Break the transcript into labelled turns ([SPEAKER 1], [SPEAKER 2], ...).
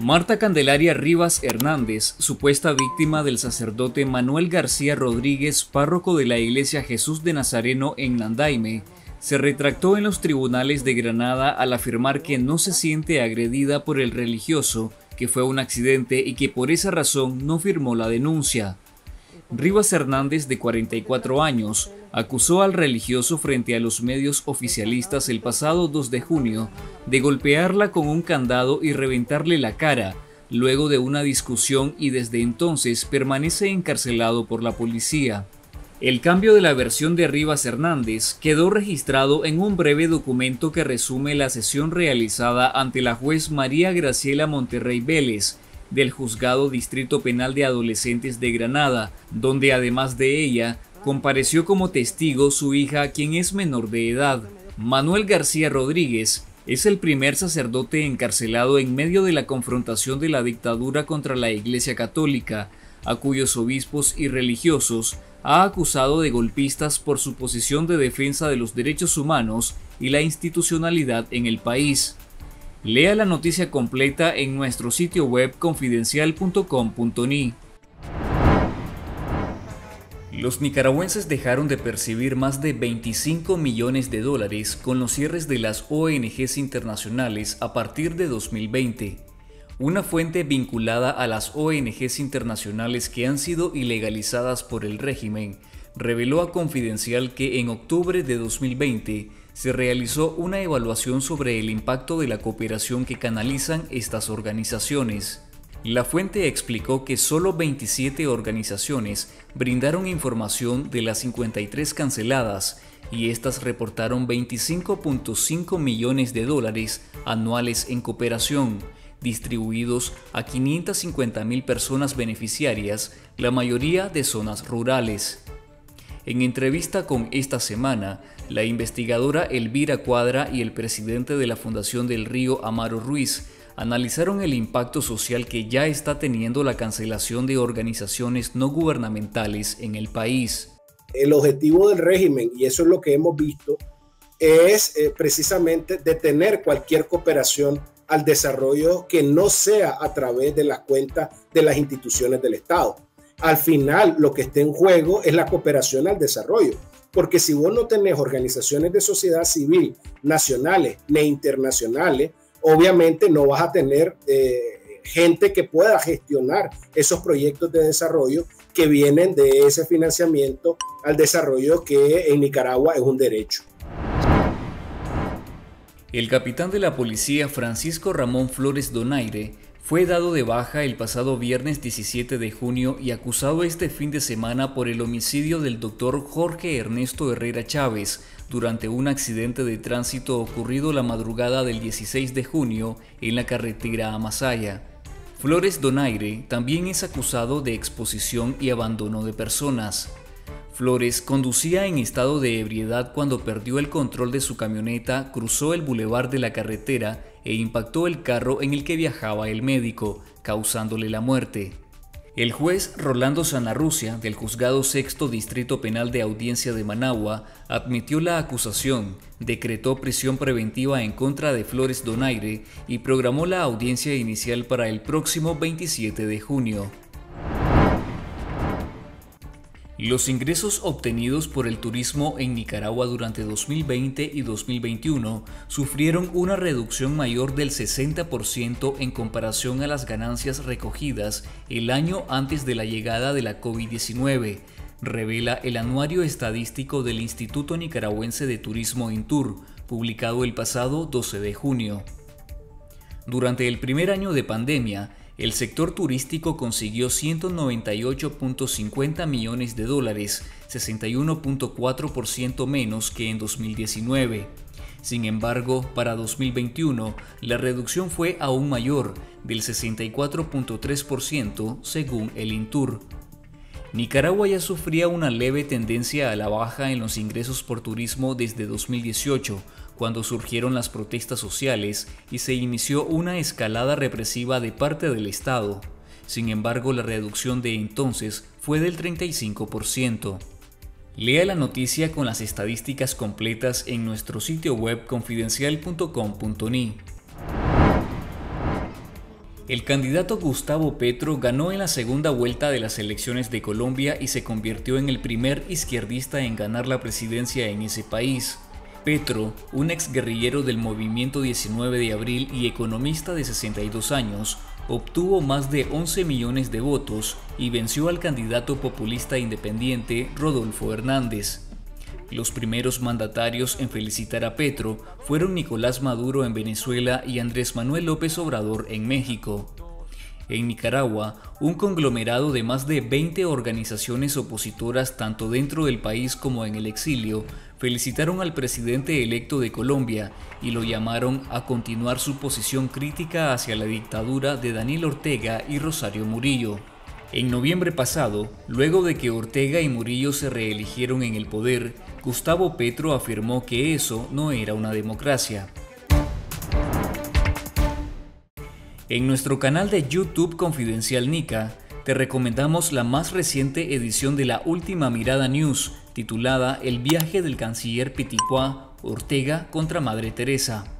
[SPEAKER 1] Marta Candelaria Rivas Hernández, supuesta víctima del sacerdote Manuel García Rodríguez, párroco de la Iglesia Jesús de Nazareno en Nandaime, se retractó en los tribunales de Granada al afirmar que no se siente agredida por el religioso, que fue un accidente y que por esa razón no firmó la denuncia. Rivas Hernández, de 44 años, acusó al religioso frente a los medios oficialistas el pasado 2 de junio de golpearla con un candado y reventarle la cara, luego de una discusión, y desde entonces permanece encarcelado por la policía. El cambio de la versión de Rivas Hernández quedó registrado en un breve documento que resume la sesión realizada ante la juez María Graciela Monterrey Vélez, del Juzgado Distrito Penal de Adolescentes de Granada, donde además de ella, compareció como testigo su hija, quien es menor de edad. Manuel García Rodríguez es el primer sacerdote encarcelado en medio de la confrontación de la dictadura contra la Iglesia Católica, a cuyos obispos y religiosos ha acusado de golpistas por su posición de defensa de los derechos humanos y la institucionalidad en el país. Lea la noticia completa en nuestro sitio web confidencial.com.ni. Los nicaragüenses dejaron de percibir más de 25 millones de dólares con los cierres de las ONGs internacionales a partir de 2020. Una fuente vinculada a las ONGs internacionales que han sido ilegalizadas por el régimen reveló a Confidencial que en octubre de 2020 se realizó una evaluación sobre el impacto de la cooperación que canalizan estas organizaciones. La fuente explicó que solo 27 organizaciones brindaron información de las 53 canceladas y estas reportaron 25.5 millones de dólares anuales en cooperación, distribuidos a 550.000 personas beneficiarias, la mayoría de zonas rurales. En entrevista con Esta Semana, la investigadora Elvira Cuadra y el presidente de la Fundación del Río, Amaro Ruiz, analizaron el impacto social que ya está teniendo la cancelación de organizaciones no gubernamentales en el país.
[SPEAKER 2] El objetivo del régimen, y eso es lo que hemos visto, es precisamente detener cualquier cooperación al desarrollo que no sea a través de las cuentas de las instituciones del Estado. Al final, lo que está en juego es la cooperación al desarrollo, porque si vos no tenés organizaciones de sociedad civil nacionales ni internacionales, obviamente no vas a tener gente que pueda gestionar esos proyectos de desarrollo que vienen de ese financiamiento al desarrollo que en Nicaragua es un derecho.
[SPEAKER 1] El capitán de la policía Francisco Ramón Flores Donaire fue dado de baja el pasado viernes 17 de junio y acusado este fin de semana por el homicidio del doctor Jorge Ernesto Herrera Chávez durante un accidente de tránsito ocurrido la madrugada del 16 de junio en la carretera a Masaya. Flores Donaire también es acusado de exposición y abandono de personas. Flores conducía en estado de ebriedad cuando perdió el control de su camioneta, cruzó el bulevar de la carretera e impactó el carro en el que viajaba el médico, causándole la muerte. El juez Rolando Sanarrucia, del Juzgado Sexto Distrito Penal de Audiencia de Managua, admitió la acusación, decretó prisión preventiva en contra de Flores Donaire y programó la audiencia inicial para el próximo 27 de junio. Los ingresos obtenidos por el turismo en Nicaragua durante 2020 y 2021 sufrieron una reducción mayor del 60% en comparación a las ganancias recogidas el año antes de la llegada de la COVID-19, revela el Anuario Estadístico del Instituto Nicaragüense de Turismo INTUR, publicado el pasado 12 de junio. Durante el primer año de pandemia, el sector turístico consiguió 198.50 millones de dólares, 61.4% menos que en 2019. Sin embargo, para 2021, la reducción fue aún mayor, del 64.3% según el INTUR. Nicaragua ya sufría una leve tendencia a la baja en los ingresos por turismo desde 2018, cuando surgieron las protestas sociales y se inició una escalada represiva de parte del Estado. Sin embargo, la reducción de entonces fue del 35%. Lea la noticia con las estadísticas completas en nuestro sitio web confidencial.com.ni. El candidato Gustavo Petro ganó en la segunda vuelta de las elecciones de Colombia y se convirtió en el primer izquierdista en ganar la presidencia en ese país. Petro, un exguerrillero del movimiento 19 de abril y economista de 62 años, obtuvo más de 11 millones de votos y venció al candidato populista independiente Rodolfo Hernández. Los primeros mandatarios en felicitar a Petro fueron Nicolás Maduro en Venezuela y Andrés Manuel López Obrador en México. En Nicaragua, un conglomerado de más de 20 organizaciones opositoras tanto dentro del país como en el exilio felicitaron al presidente electo de Colombia y lo llamaron a continuar su posición crítica hacia la dictadura de Daniel Ortega y Rosario Murillo. En noviembre pasado, luego de que Ortega y Murillo se reeligieron en el poder, Gustavo Petro afirmó que eso no era una democracia. En nuestro canal de YouTube Confidencial Nica, te recomendamos la más reciente edición de La Última Mirada News, titulada El viaje del canciller Piticua, Ortega contra Madre Teresa.